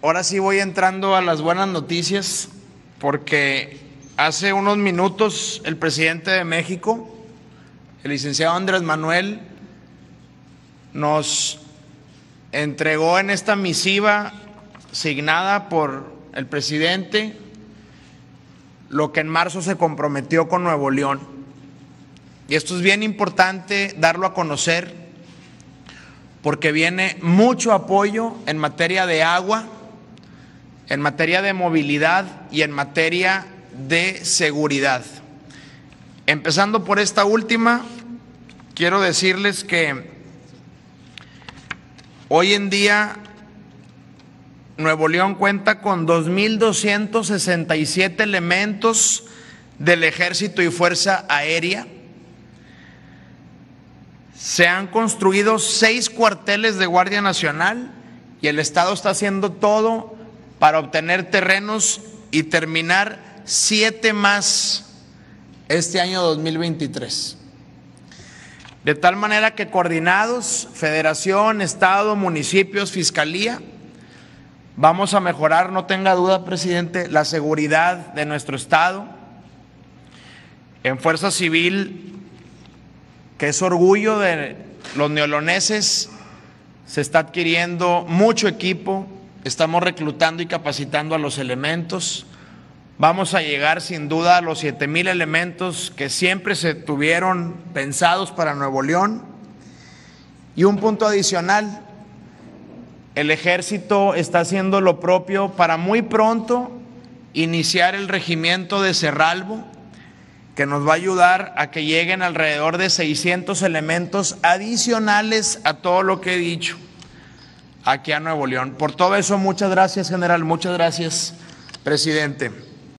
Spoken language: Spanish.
ahora sí voy entrando a las buenas noticias, porque hace unos minutos el presidente de México, el licenciado Andrés Manuel, nos entregó en esta misiva signada por el presidente lo que en marzo se comprometió con Nuevo León. Y esto es bien importante darlo a conocer, porque viene mucho apoyo en materia de agua, en materia de movilidad y en materia de seguridad. Empezando por esta última, quiero decirles que hoy en día Nuevo León cuenta con 2,267 elementos del Ejército y Fuerza Aérea. Se han construido 6 cuarteles de Guardia Nacional y el Estado está haciendo todo para obtener terrenos y terminar 7 más este año 2023. De tal manera que coordinados, Federación, Estado, municipios, Fiscalía, vamos a mejorar, no tenga duda, presidente, la seguridad de nuestro Estado. En Fuerza Civil, que es orgullo de los neoloneses, se está adquiriendo mucho equipo, estamos reclutando y capacitando a los elementos. Vamos a llegar sin duda a los 7,000 elementos que siempre se tuvieron pensados para Nuevo León. Y un punto adicional, el Ejército está haciendo lo propio para muy pronto iniciar el regimiento de Cerralbo, que nos va a ayudar a que lleguen alrededor de 600 elementos adicionales a todo lo que he dicho aquí a Nuevo León. Por todo eso, muchas gracias, general, muchas gracias, presidente.